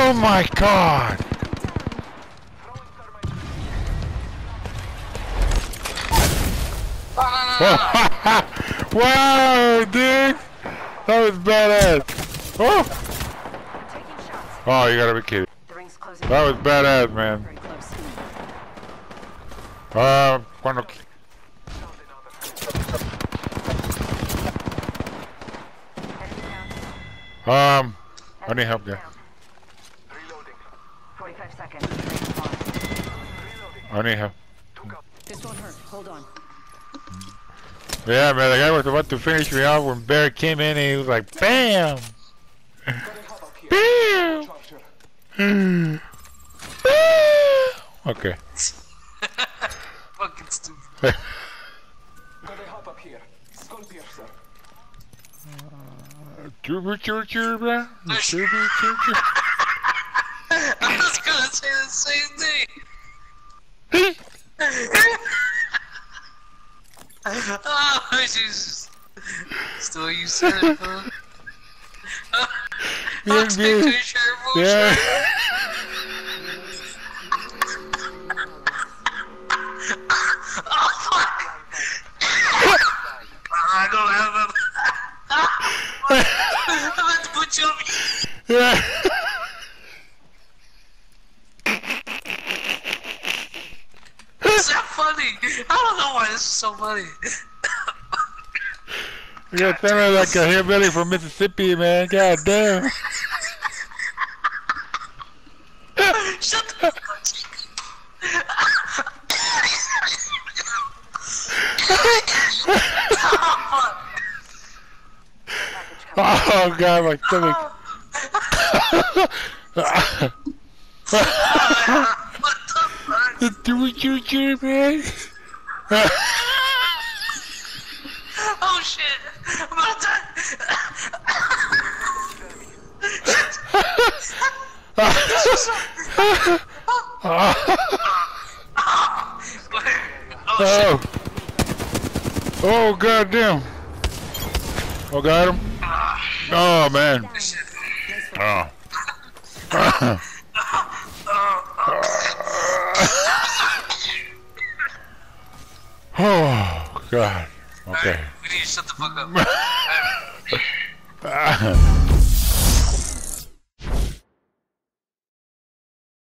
Oh my god! Wow, dude! That was badass! Oh! Oh, you gotta be kidding. That was badass, man. Cuando... I need help, guys. 45 seconds. I need help. This won't hurt. Hold on. Yeah, man, the guy was about to finish me off when Bear came in and he was like, BAM! BAM! BAM! Okay. Fucking stupid. Turbocharger, bro? Turbocharger? I was gonna say the same thing. Oh, Jesus. Still you said it, huh? I'll stick to share bullshit. Yeah. Oh, fuck. I don't have a... I'm about to put you on me. Yeah. It's so funny. I don't know why this is so funny. You got sounded like a hillbilly from Mississippi, man. God damn. Shut the fuck up. Oh god, my stomach. What the fuck? The Turbocharger, man. Oh shit! I'm about to die! Oh. Oh god damn. Oh, got him. Oh man. Oh. Oh god. Okay. We need to shut the fuck up.